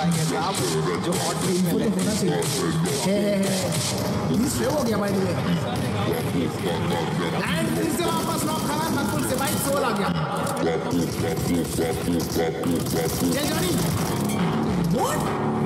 पाएंगे साहब, जो हॉट टीम तो होना चाहिए। पुलिस फेल हो गया भाई वे। एंड फिर से वापस नॉक खाना मकबूल से भाई सोल आ गया। चल जॉनी, व्हाट